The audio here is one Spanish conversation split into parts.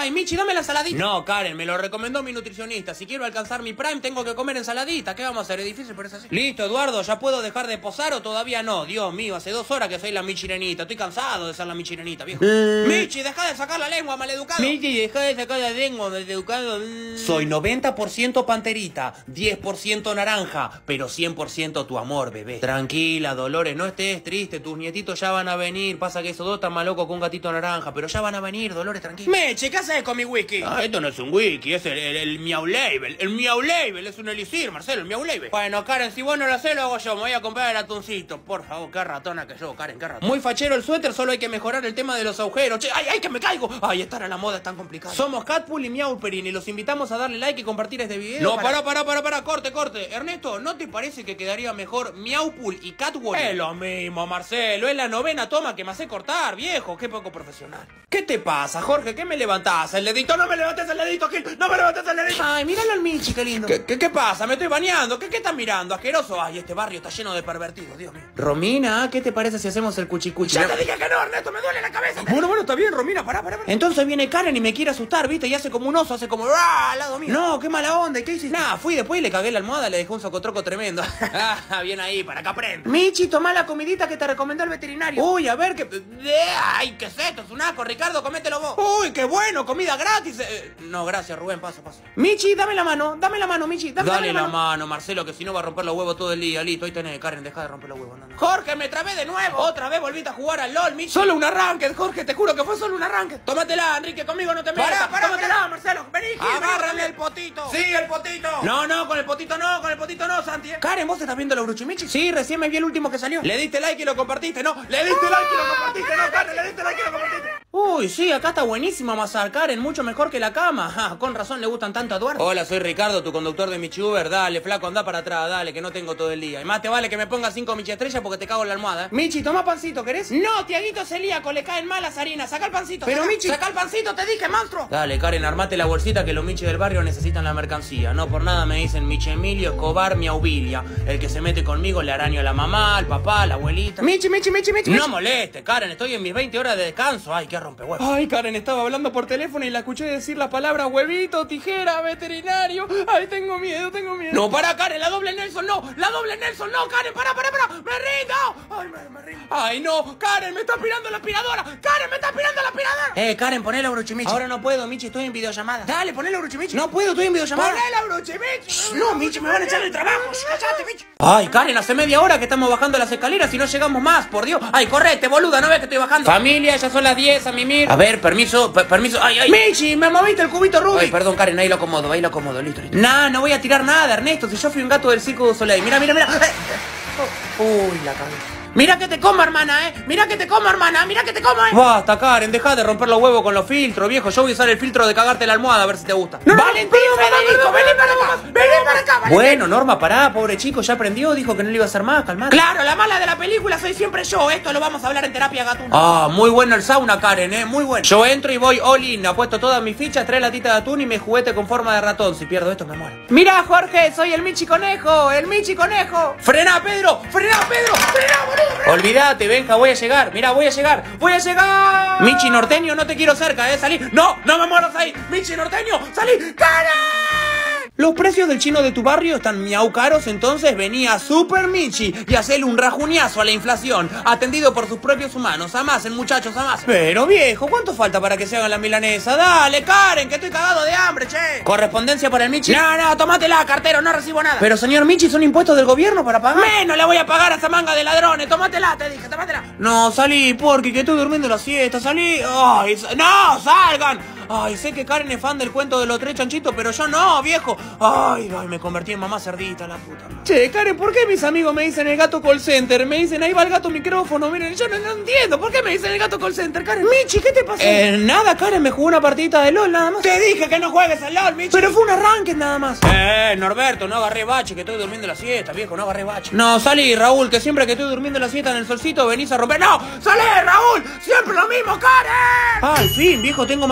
Ay, Michi, dame la ensaladita. No, Karen, me lo recomendó mi nutricionista. Si quiero alcanzar mi prime, tengo que comer ensaladita. ¿Qué vamos a hacer? Es difícil, pero es así. Listo, Eduardo, ¿ya puedo dejar de posar o todavía no? Dios mío, hace 2 horas que soy la Michirenita. Estoy cansado de ser la Michirenita, viejo. Michi, deja de sacar la lengua, maleducado. Michi, deja de sacar la lengua, maleducado. Soy 90% panterita, 10% naranja, pero 100% tu amor, bebé. Tranquila, Dolores, no estés triste. Tus nietitos ya van a venir. Pasa que esos dos están más locos que un gatito naranja, pero ya van a venir, Dolores, tranquila. Meche, ¿qué haces con mi wiki? Ah, esto no es un wiki, es el Miau Label. El Miau Label es un elixir, Marcelo, el Miau Label. Bueno, Karen, si vos no lo hacés, lo hago yo. Me voy a comprar el atuncito. Por favor, qué ratona que yo, Karen, qué ratona. Muy fachero el suéter, solo hay que mejorar el tema de los agujeros. Che, ay, que me caigo. Ay, estar a la moda es tan complicado. Somos Catpool y Miauperin y los invitamos a darle like y compartir este video. No, para, corte. Ernesto, ¿no te parece que quedaría mejor Miaupool y Catwall? Es lo mismo, Marcelo, es la 9ª toma que me hace cortar, viejo, qué poco profesional. ¿Qué te pasa, Jorge? ¿Qué me levantás? ¿El dedito? ¡No me levantes el dedito, Gil! ¡No me levantes el dedito! Ay, míralo al Michi, qué lindo. ¿Qué pasa? Me estoy bañando. ¿Qué estás mirando? Asqueroso. Ay, este barrio está lleno de pervertidos, Dios mío. Romina, ¿qué te parece si hacemos el cuchicuchi? Ya te dije que no, Ernesto, me duele la cabeza. Bueno, está bien, Romina, pará. Entonces viene Karen y me quiere asustar, ¿viste? Y hace como un oso, hace como al lado mío. No, qué mala onda. ¿Y qué hiciste? Nada, fui después y le cagué la almohada, le dejé un socotroco tremendo. Bien ahí, para que aprenda. Michi, tomá la comidita que te recomendó el veterinario. Uy, a ver, ay, ¿qué es esto? Es un asco, Ricardo, comételo vos. Uy, qué bueno, comida gratis. No, gracias, Rubén, paso. Michi, dame la mano, Michi. Dale la mano, Marcelo, que si no va a romper los huevos todo el día. Listo, ahí tenés, Karen, deja de romper los huevos. No. Jorge, me trabé de nuevo. Otra vez volviste a jugar al LOL, Michi. Solo un arranque, Jorge, te juro que fue solo un arranque. Tómatela, Enrique, conmigo no te metas. Tómatela, Marcelo, vení. Agárrame el potito. Sí, el potito. No, con el potito no, Santi. Karen, ¿vos estás viendo la Uruchimichi? Sí, recién me vi el último que salió. Le diste like y lo compartiste, ¿no? Le diste like y lo compartiste, ¿no, Karen? Le diste like y lo compartiste. Uy, sí, acá está buenísima Mazar, Karen, mucho mejor que la cama. Con razón le gustan tanto a Eduardo. Hola, soy Ricardo, tu conductor de Michi Uber. Dale, flaco, anda para atrás, dale, que no tengo todo el día. Y más te vale que me pongas 5 Michi estrellas porque te cago en la almohada. Michi, toma pancito, ¿querés? No, Tiaguito celíaco, le caen mal las harinas. Saca el pancito. Pero Michi, saca el pancito, te dije, monstruo. Dale, Karen, armate la bolsita que los Michi del barrio necesitan la mercancía. No por nada me dicen Michi Emilio Escobar Miaubilia. El que se mete conmigo le araño a la mamá, al papá, a la abuelita. Michi. No moleste, Karen, estoy en mis 20 horas de descanso. Ay, qué rompehuevos. Ay, Karen, estaba hablando por teléfono y la escuché decir la palabra huevito, tijera, veterinario. Ay, tengo miedo. No, para, Karen, la doble Nelson, no, Karen, para. Me rindo. Ay, me rindo. Ay, no, Karen, me está aspirando la aspiradora. Karen, poné la Uruchimichi. Ahora no puedo, Michi, estoy en videollamada. Dale, poné la Uruchimichi. No puedo, estoy en videollamada. Poné la Uruchimichi. No, Michi, me van a echar el trabajo. Cállate, Michi. Ay, Karen, hace media hora que estamos bajando las escaleras y no llegamos más, por Dios. Ay, correte, boluda, no ves que estoy bajando. Familia, ya son las 10, a mimir. A ver, permiso. Ay. Michi, me moviste el cubito Rubik. Ay, perdón, Karen, ahí lo acomodo, listo. Nah, no voy a tirar nada, Ernesto, si yo fui un gato del Circo du Soleil. Mira. Uy, la cagué. Mira que te como, hermana, Mira que te como. Basta, Karen, deja de romper los huevos con los filtros, viejo. Yo voy a usar el filtro de cagarte la almohada a ver si te gusta. Valentín, Federico, vení para acá. Bueno, Norma, pará, pobre chico, ya aprendió, dijo que no le iba a hacer más, calmate. Claro, la mala de la película soy siempre yo. Esto lo vamos a hablar en terapia gatuna. Ah, muy bueno el sauna, Karen, muy bueno. Yo entro y voy all in, apuesto todas mis fichas, 3 latitas de atún y mi juguete con forma de ratón. Si pierdo esto me muero. Mira, Jorge, soy el Michi Conejo. Frena, Pedro, boludo. Olvídate, Benja, voy a llegar. Mira, voy a llegar. Michi norteño, no te quiero cerca, salí. No me mueras ahí. Michi norteño, salí. ¡Karen! Los precios del chino de tu barrio están miau caros, entonces venía Super Michi y hacerle un rajuñazo a la inflación, atendido por sus propios humanos. Amasen, muchachos, amasen. Pero viejo, ¿cuánto falta para que se hagan la milanesa? Dale, Karen, que estoy cagado de hambre, che. ¿Correspondencia para el Michi? No, tómatela, cartero, no recibo nada. Pero señor Michi, ¿son impuestos del gobierno para pagar? Menos le voy a pagar a esa manga de ladrones, tómatela, te dije, tómatela. No, salí, porque que estoy durmiendo la siesta, salí. Ay, no, salgan. Ay, sé que Karen es fan del cuento de los 3 chanchitos, pero yo no, viejo. Ay, me convertí en mamá cerdita, la puta madre. Che, Karen, ¿por qué mis amigos me dicen el gato call center? Me dicen, ahí va el gato micrófono. Miren, yo no entiendo. ¿Por qué me dicen el gato call center, Karen? Michi, ¿qué te pasó? Nada, Karen, me jugó una partidita de LOL, nada más. Te dije que no juegues al LOL, Michi. Pero fue un arranque nada más. Norberto, no agarré bache, que estoy durmiendo la siesta, viejo, no agarré bache. No, salí, Raúl, que siempre que estoy durmiendo la siesta en el solcito venís a romper. ¡No! ¡Salí, Raúl! ¡Siempre lo mismo, Karen! Al fin, viejo, tengo más hambre que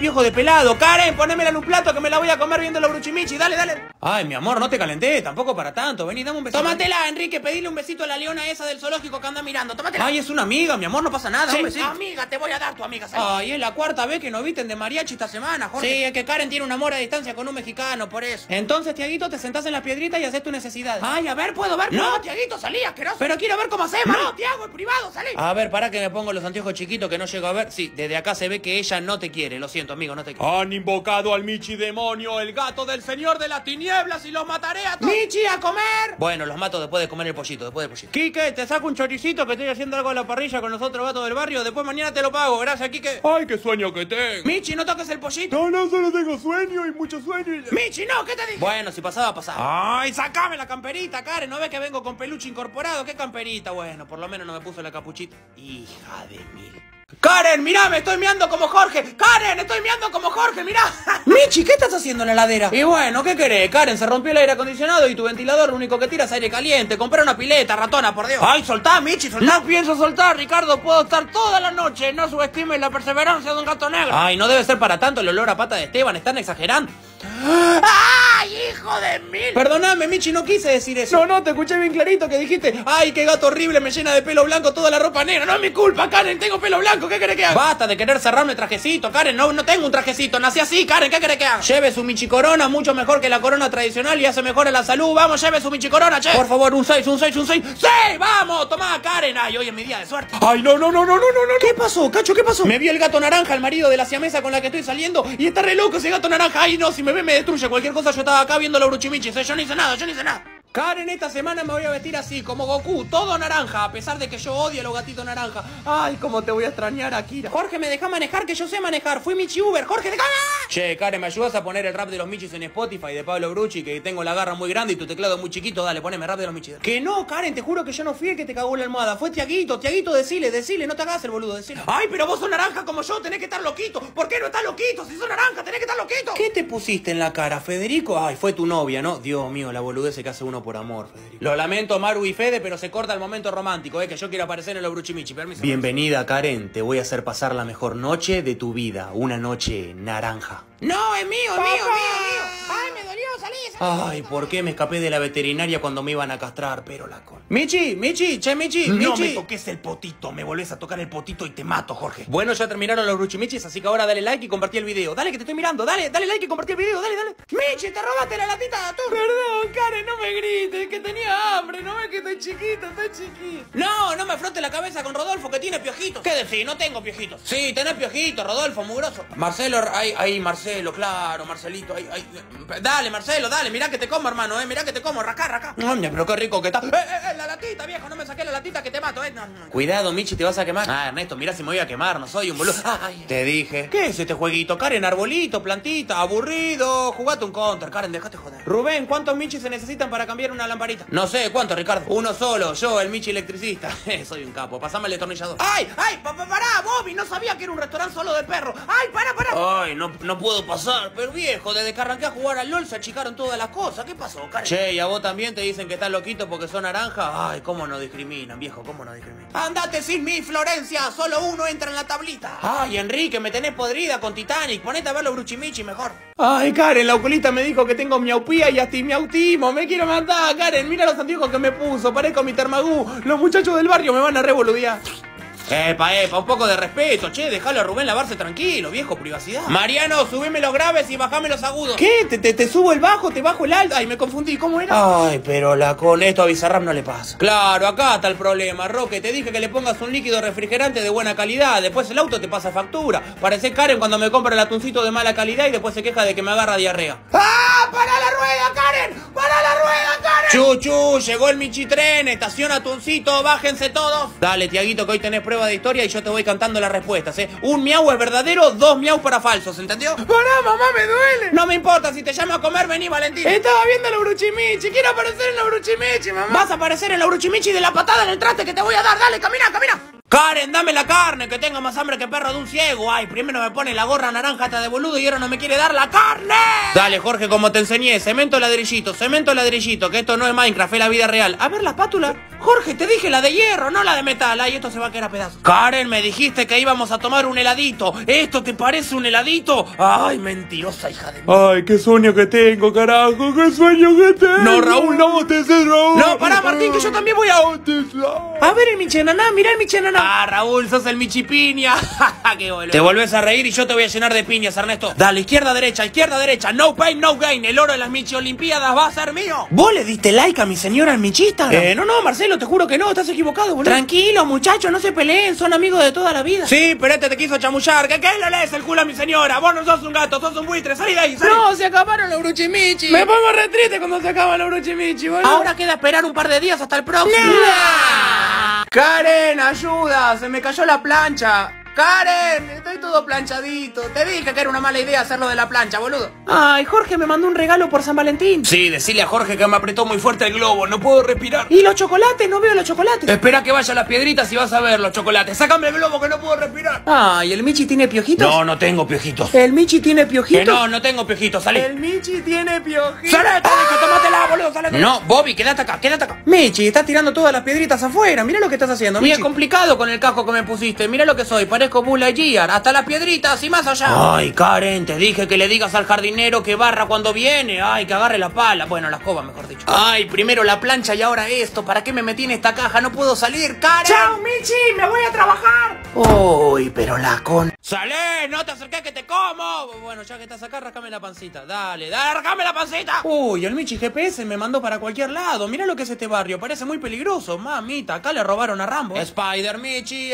piojo de pelado. Karen, ponémela en un plato que me la voy a comer viendo los bruchimichi. Dale, dale. Ay, mi amor, no te calenté, tampoco para tanto. Vení, dame un besito. Tómatela, Enrique, pedile un besito a la leona esa del zoológico que anda mirando. Tómatela. Ay, es una amiga, mi amor, no pasa nada. Sí, amiga, te voy a dar tu amiga. ¿Sabes? Ay, es la cuarta vez que nos visten de mariachi esta semana, Jorge. Sí, es que Karen tiene un amor a distancia con un mexicano, por eso. Entonces, Tiaguito, te sentás en la piedrita y haces tu necesidad. Ay, a ver, ¿puedo ver? No, Tiaguito, salí, asqueroso. Pero quiero ver cómo hacemos. No, Tiago, es privado, salí. A ver, para que me pongo los anteojos chiquitos que no llego a ver. Sí, desde acá se ve que ella no te quiere. Lo siento, amigo, no te quiere. Han invocado al Michi demonio, el gato del señor de las tinieblas, y los mataré a todos. ¡Michi, a comer! Bueno, los mato después de comer el pollito, después del pollito. Quique, te saco un choricito que estoy haciendo algo a la parrilla con los otros gatos del barrio. Después mañana te lo pago. Gracias, Quique. Ay, qué sueño que tengo. Michi, no toques el pollito. No, solo tengo sueño y mucho sueño. Michi, no, ¿qué te dije? Bueno, si pasaba, pasaba. Ay, sacame la camperita, Karen. ¿No ves que vengo con peluche incorporado? ¿Qué camperita? Bueno, por lo menos no me puso la capuchita. Hija de mil. Karen, mirá, me estoy meando como Jorge. Karen, estoy meando como Jorge, mirá. Michi, ¿qué estás haciendo en la heladera? Y bueno, ¿qué querés? Karen, se rompió el aire acondicionado y tu ventilador lo único que tira es aire caliente. Compré una pileta, ratona, por Dios. Ay, soltá, Michi, soltá. No pienso soltar, Ricardo. Puedo estar toda la noche. No subestimes la perseverancia de un gato negro. Ay, no debe ser para tanto el olor a pata de Esteban. Están exagerando. ¡Ay, hijo de mil! Perdóname, Michi, no quise decir eso. No, te escuché bien clarito que dijiste: ¡ay, qué gato horrible! Me llena de pelo blanco toda la ropa negra. No es mi culpa, Karen, tengo pelo blanco. ¿Qué querés que haga? Basta de querer cerrarme trajecito, Karen. No tengo un trajecito. Nací así, Karen. ¿Qué querés que haga? Lleve su Michi Corona, mucho mejor que la corona tradicional y hace mejor a la salud. Vamos, lleve su Michi Corona, che. Por favor, un 6, un 6, un 6. ¡Sí! ¡Vamos! Tomá, Karen. Ay, hoy es mi día de suerte. Ay, no. ¿Qué pasó, Cacho? ¿Qué pasó? Me vio el gato naranja, el marido de la siamesa con la que estoy saliendo, y está re loco ese gato naranja. Ay, no, si me ve me destruye cualquier cosa. Yo estaba acá viendo los bruchimichis. Yo no hice nada. Karen, esta semana me voy a vestir así, como Goku, todo naranja, a pesar de que yo odio a los gatitos naranja. Ay, cómo te voy a extrañar, Akira. Jorge, ¿me deja manejar? Que yo sé manejar. Fui Michi Uber. Jorge, déjame. Che, Karen, ¿me ayudas a poner el rap de los Michis en Spotify de Pablo Bruchi? Que tengo la garra muy grande y tu teclado muy chiquito. Dale, poneme rap de los Michis. Que no, Karen, te juro que yo no fui el que te cagó la almohada. Fue Tiaguito, decile, no te hagas el boludo, decile. Ay, pero vos sos naranja como yo, tenés que estar loquito. ¿Por qué no estás loquito? Si sos naranja, tenés que estar loquito. ¿Qué te pusiste en la cara, Federico? Ay, fue tu novia, ¿no? Dios mío, la boludez que hace uno por amor, Federico. Lo lamento, Maru y Fede, pero se corta el momento romántico, que yo quiero aparecer en los bruchimichi, permiso. Bienvenida, Karen, te voy a hacer pasar la mejor noche de tu vida, una noche naranja. No, es mío. Ay, me dolió, salí. Ay, ¿por qué me escapé de la veterinaria cuando me iban a castrar? Pero la con... Michi. No me toques el potito, me volvés a tocar el potito y te mato, Jorge. Bueno, ya terminaron los bruchimichis, así que ahora dale like y compartí el video. Dale, que te estoy mirando, dale like y compartí el video, dale. Michi, te robaste la latita de atún. Perdón, Karen, no me grites, que tenía hambre, no ves que estoy chiquito. No me frote la cabeza con Rodolfo, que tiene piojitos. ¿Qué decís? No tengo piojitos. Sí, tenés piojitos, Rodolfo, mugroso. Marcelo, ahí, Marcelo, claro, Marcelito, ahí. Dale, Marcelo, dale, mirá que te como, hermano, mirá que te como, racá. Pero qué rico que está. La latita, viejo, no me saqué la latita que te mato, No. Cuidado, Michi, te vas a quemar. Ah, Ernesto, mirá si me voy a quemar, no soy un boludo. Ay, te dije. ¿Qué es este jueguito? Karen, arbolito, plantita, aburrido. Jugate un counter, Karen, dejate joder. Rubén, ¿cuántos Michis se necesitan para cambiar una lamparita? No sé, ¿cuánto, Ricardo? Uno solo, yo, el Michi electricista. Soy un capo, pasame el destornillador. ¡Ay! Pará, Bobby, no sabía que era un restaurante solo de perro. ¡Ay, pará! Ay, no puedo pasar, pero viejo, desde que arranqué a jugar al LOL se achicaron todas las cosas. ¿Qué pasó, Karen? Che, ¿y a vos también te dicen que estás loquito porque sos naranja? Ay, cómo no discriminan, viejo, cómo no discriminan. Andate sin mí, Florencia, solo uno entra en la tablita. Ay, Enrique, me tenés podrida con Titanic, ponete a ver los bruchimichi mejor. Ay, Karen, la oculista me dijo que tengo miaupía y hasta mi autismo. Me quiero matar, Karen, mira los anteojos que me puso, parezco mi Termagú. Los muchachos del barrio me van a revoludear. Epa, un poco de respeto, che, dejalo a Rubén lavarse tranquilo, viejo, privacidad. Mariano, subime los graves y bajame los agudos. ¿Qué? ¿Te subo el bajo, te bajo el alto? Ay, me confundí, ¿cómo era? Ay, pero con esto a Bizarrap no le pasa. Claro, acá está el problema, Roque, te dije que le pongas un líquido refrigerante de buena calidad, después el auto te pasa factura. Parece Karen cuando me compra el atuncito de mala calidad y después se queja de que me agarra diarrea. ¡Ah! ¡Para la rueda, Karen! ¡Para la rueda, Karen! Chuchu, llegó el Michi Tren, estación Atuncito, bájense todos. Dale, Tiaguito, que hoy tenés prueba de historia y yo te voy cantando las respuestas, Un miau es verdadero, 2 miau para falsos, ¿entendió? Pará, mamá, me duele. No me importa, si te llamo a comer, vení, Valentín. Estaba viendo los bruchimichi, quiero aparecer en los bruchimichi, mamá. Vas a aparecer en los bruchimichi de la patada en el traste que te voy a dar, dale, camina. Karen, dame la carne, que tengo más hambre que perro de un ciego. Ay, primero me pone la gorra naranja hasta de boludo y ahora no me quiere dar la carne. Dale, Jorge, como te enseñé, cemento ladrillito, que esto no es Minecraft, es la vida real. A ver la espátula. Jorge, te dije la de hierro, no la de metal. Ay, esto se va a quedar a pedazos. Karen, me dijiste que íbamos a tomar un heladito. ¿Esto te parece un heladito? Ay, mentirosa, hija de... Ay, qué sueño que tengo, carajo, qué sueño que tengo. No, Raúl, no. Raúl. No, pará, Martín, que yo también voy a... A ver el Michenaná, mirá el Michenaná. Ah, Raúl, sos el Michipiña. Qué boludo. Te volvés a reír y yo te voy a llenar de piñas, Ernesto. Dale, izquierda, derecha, no pain, no gain. El oro de las Michi Olimpiadas va a ser mío. ¿Vos le diste like a mi señora en mi chista? No, Marcelo, te juro que no, estás equivocado, boludo. Tranquilo, muchachos, no se peleen, son amigos de toda la vida. Sí, pero este te quiso chamullar. ¿Qué le lees el culo a mi señora? Vos no sos un gato, sos un buitre, salí de ahí, salí. No, se acabaron los bruchimichi. Me pongo re triste cuando se acaban los bruchimichi, boludo. Ahora queda esperar un par de días hasta el próximo. Karen, ayuda, se me cayó la plancha. Karen, estoy todo planchadito. Te dije que era una mala idea hacerlo de la plancha, boludo. Ay, Jorge me mandó un regalo por San Valentín. Sí, decile a Jorge que me apretó muy fuerte el globo, no puedo respirar. ¿Y los chocolates? No veo los chocolates. Espera que vaya las piedritas y vas a ver los chocolates. Sácame el globo que no puedo respirar. Ay, ¿el Michi tiene piojitos? No, no tengo piojitos. ¿El Michi tiene piojitos? Que no tengo piojitos, salí. El Michi tiene piojitos. ¡Sale! ¡Te dije, tómatela, boludo! ¡Sale! No, Bobby, quédate acá, quédate acá. Michi, estás tirando todas las piedritas afuera. Mira lo que estás haciendo, Michi. Y es complicado con el casco que me pusiste. Mira lo que soy, parezco Buzz Lightyear. Hasta las piedritas y más allá. Ay, Karen, te dije que le digas al jardinero que barra cuando viene. Ay, que agarre la pala. Bueno, la escoba, mejor dicho. Ay, primero la plancha y ahora esto. ¿Para qué me metí en esta caja? No puedo salir, Karen. ¡Chao, Michi! ¡Me voy a trabajar! Uy, pero la con... ¡Salé! ¡No te acerques que te como! Bueno, ya que estás acá, rascame la pancita. Dale, rascame la pancita. Uy, el Michi GPS me mandó para cualquier lado. Mirá lo que es este barrio. Parece muy peligroso. Mamita, acá le robaron a Rambo. Spider Michi.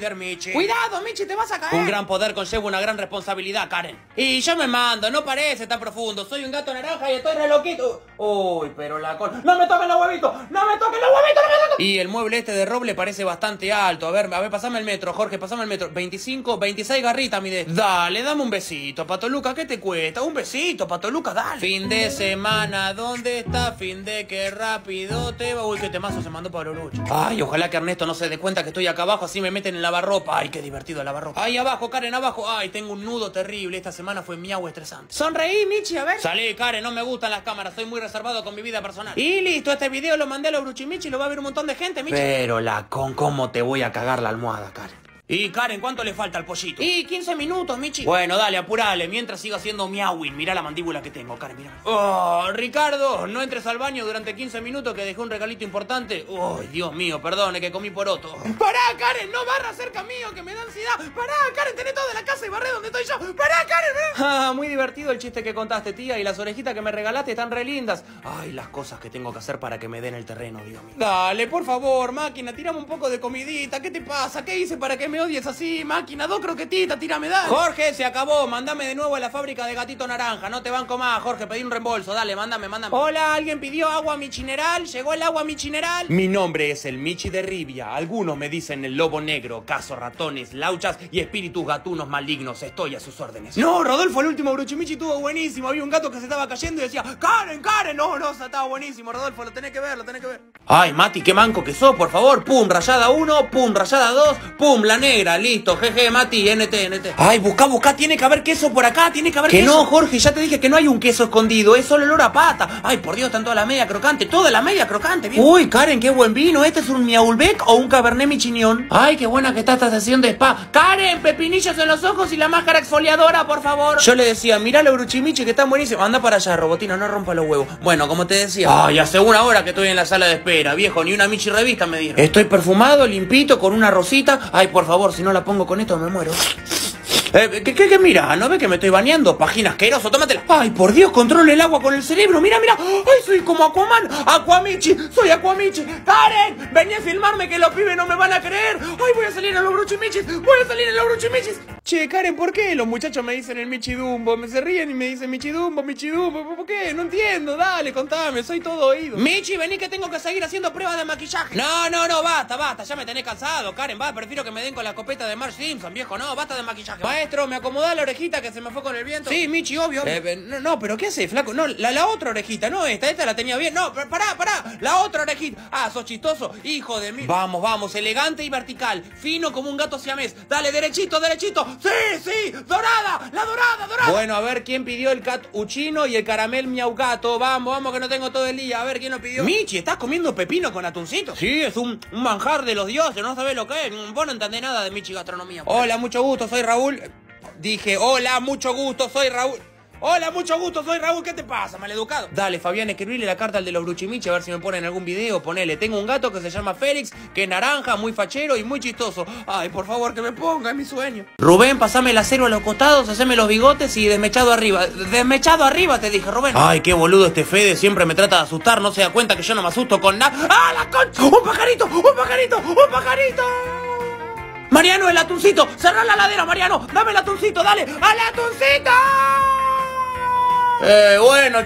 Cuidado, Michi, te vas a caer. Un gran poder conlleva una gran responsabilidad, Karen. Y yo me mando, no parece tan profundo. Soy un gato naranja y estoy re loquito. Uy, pero la con... ¡No me toquen los huevitos! ¡No me toquen los huevitos! ¡No me toquen! Y el mueble este de roble parece bastante alto. A ver, pasame el metro, Jorge, pasame el metro. 25, 26 garritas mide. Dale, dame un besito, Patoluca, ¿qué te cuesta? Un besito, Patoluca, dale. Fin de semana, ¿dónde está? Fin de que rápido te va. Uy, qué temazo se mandó para Orocho. Ay, ojalá que Ernesto no se dé cuenta que estoy acá abajo, así me meten en lavarropa. Ay, qué divertido el lavarropa. Ahí abajo, Karen, abajo. Ay, tengo un nudo terrible. Esta semana fue miau estresante. Sonreí, Michi, a ver. Salí, Karen, no me gustan las cámaras. Soy muy reservado con mi vida personal. Y listo, este video lo mandé a los Bruchimichi y lo va a ver un montón de gente, Michi. Pero ¿cómo te voy a cagar la almohada, Karen? Y Karen, ¿cuánto le falta al pollito? Y 15 minutos, Michi. Bueno, dale, apurale, mientras sigo haciendo miauing. Mirá la mandíbula que tengo, Karen, mirá. Oh, Ricardo, no entres al baño durante 15 minutos que dejé un regalito importante. Oh, Dios mío, perdone que comí poroto. Pará, Karen, no barra cerca mío, que me da ansiedad. Pará, Karen, tenés toda la casa y barré donde estoy yo. Pará, Karen, Ah, muy divertido el chiste que contaste, tía, y las orejitas que me regalaste están re lindas. Ay, las cosas que tengo que hacer para que me den el terreno, Dios mío. Dale, por favor, máquina, tirame un poco de comidita. ¿Qué te pasa? ¿Qué hice para que me odies así? Máquina, 2 croquetitas, tírame, dale. Jorge, se acabó, mandame de nuevo a la fábrica de Gatito Naranja. No te banco más, Jorge, pedí un reembolso, dale, mándame. Hola, ¿alguien pidió agua michineral? ¿Llegó el agua michineral? Mi nombre es el Michi de Rivia. Algunos me dicen el lobo negro, cazo ratones, lauchas y espíritus gatunos malignos. Estoy a sus órdenes. No, Rodolfo, el último Bruchimichi estuvo buenísimo. Había un gato que se estaba cayendo y decía, Karen, no, estaba buenísimo, Rodolfo, lo tenés que ver. Ay, Mati, qué manco que sos, por favor. Pum, rayada 1, pum, rayada 2, pum, la negra, listo, jeje, Mati, NT. Ay, busca, tiene que haber queso por acá, tiene que haber queso. Que no, Jorge, ya te dije que no hay un queso escondido, es solo olor a pata. Ay, por Dios, están toda la media crocante, bien. Uy, Karen, qué buen vino, ¿este es un Miaulbec o un Cabernet Michignon? Ay, qué buena que está esta sesión de spa. Karen, pepinillos en los ojos y la máscara exfoliadora, por favor. Yo le decía, mirá los Bruchimichi que están buenísimos. Anda para allá, Robotino, no rompa los huevos. Bueno, como te decía. Ay, hace una hora que estoy en la sala de espera, viejo, ni una Michi revista me dieron. Estoy perfumado, limpito, con una rosita. Ay, por favor, si no la pongo con esto me muero. ¿Qué mira? ¿No ve que me estoy bañando? Página asqueroso, tómatela. Ay, por Dios, controle el agua con el cerebro. Mira. Ay, soy como Aquaman. Aquamichi, soy Aquamichi. Karen, vení a filmarme que los pibes no me van a creer. Ay, voy a salir en los Bruchimichis. Che, Karen, ¿por qué los muchachos me dicen el Michidumbo? Me se ríen y me dicen Michidumbo. ¿Por qué? No entiendo. Dale, contame, soy todo oído. Michi, vení que tengo que seguir haciendo pruebas de maquillaje. No, basta. Ya me tenés cansado, Karen. Prefiero que me den con la escopeta de Marge Simpson, viejo. No, basta de maquillaje. Maestro, ¿me acomodá la orejita que se me fue con el viento? Sí, Michi, obvio. No, pero ¿qué hace, flaco? No, la otra orejita, no esta la tenía bien. No, pará, la otra orejita. Ah, sos chistoso, hijo de mí. Vamos, elegante y vertical, fino como un gato siamés. Dale, derechito, Sí, dorada, la dorada. Bueno, a ver, ¿quién pidió el cappuccino y el caramel miau gato? Vamos, que no tengo todo el día. A ver, ¿quién lo pidió? Michi, ¿estás comiendo pepino con atuncito? Sí, es un manjar de los dioses, no sabés lo que es. Vos no entendés nada de Michi Gastronomía. Hola, mucho gusto, soy Raúl. Dije, hola, mucho gusto, soy Raúl. Hola, mucho gusto, soy Raúl, ¿qué te pasa, maleducado? Dale, Fabián, escribile la carta al de los Bruchimichi a ver si me ponen algún video, ponele. Tengo un gato que se llama Félix, que es naranja, muy fachero y muy chistoso. Ay, por favor, que me ponga, es mi sueño. Rubén, pasame el acero a los costados, haceme los bigotes y desmechado arriba. Desmechado arriba, te dije, Rubén. Ay, qué boludo este Fede, siempre me trata de asustar, no se da cuenta que yo no me asusto con nada. ¡Ah, la concha! ¡Un pajarito! Mariano, el atuncito, cerrá la ladera, Mariano, dame el atuncito, dale, ¡al atuncito! Bueno,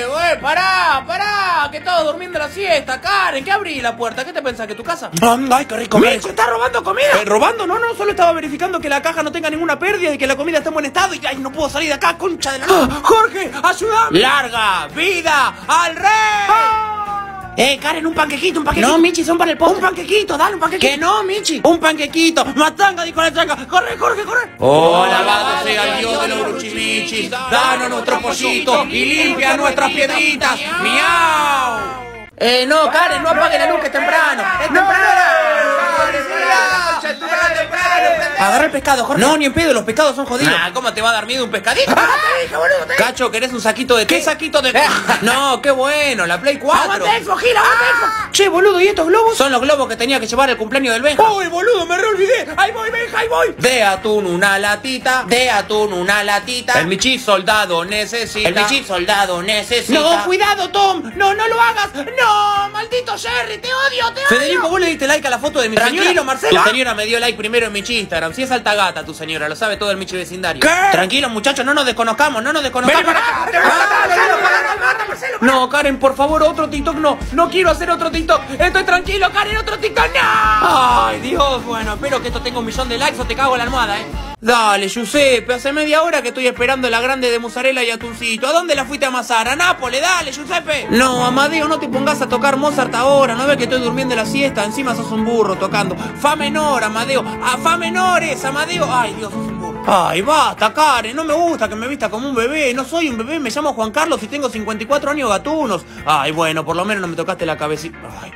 pará, que todos durmiendo la siesta. Karen, ¿qué abrí la puerta? ¿Qué te pensás, que tu casa? Ay, qué rico. Michi, ¿estás robando comida? ¿Robando? No, solo estaba verificando que la caja no tenga ninguna pérdida y que la comida esté en buen estado y ay, no puedo salir de acá, concha de la... Jorge, ayúdame. ¡Larga vida al rey! Karen, un panquequito. No, Michi, son para el postre. Un panquequito, dale un panquequito. Que no, Michi. Un panquequito. Matanga, dijo la changa. Corre. Hola, alabado sea el Dios de los Bruchimichi. Danos nuestro pollito y limpia nuestras piedritas. ¡Miau! No, Karen, no apague la luz, que es temprano. ¡Es temprano! Agarra el pescado, Jorge. No, ni en pedo, los pescados son jodidos. ¿Cómo te va a dar miedo un pescadito? Te dije, boludo. Cacho, ¿querés un saquito de qué? ¿Qué saquito de qué? No, qué bueno, la Play 4. ¡Aguante Expo, Gila, aguante Expo! Che, boludo, ¿y estos globos? Son los globos que tenía que llevar al cumpleaños del Benja. ¡Uy, boludo, me reolvidé! ¡Ahí voy, Benja, ahí voy! De atún una latita. El Michi soldado necesita. No, cuidado, Tom. No lo hagas. No, maldito Jerry, te odio. Federico, vos le diste like a la foto de mi señora. Tranquilo, Marcelo. Tu señora me dio like primero en mi Instagram. Si es alta gata tu señora, lo sabe todo el Michi vecindario. ¿Qué? Tranquilo, muchachos, no nos desconozcamos. No, Karen, por favor, otro TikTok no quiero hacer otro TikTok. Estoy tranquilo, Karen, otro TikTok, no. Ay, Dios, bueno, espero que esto tenga 1 millón de likes o te cago en la almohada, Dale, Giuseppe, hace media hora que estoy esperando la grande de mozzarella y atuncito. ¿A dónde la fuiste a amasar? ¿A Nápoles? Dale, Giuseppe. No, Amadeo, no te pongas a tocar Mozart ahora. No ves que estoy durmiendo la siesta. Encima sos un burro tocando. Fa menor, Amadeo. Fa menores, Amadeo. Ay, Dios, sos un burro. Ay, basta, Karen. No me gusta que me vista como un bebé. No soy un bebé, me llamo Juan Carlos y tengo 54 años gatunos. Ay, bueno, por lo menos no me tocaste la cabecita. Ay,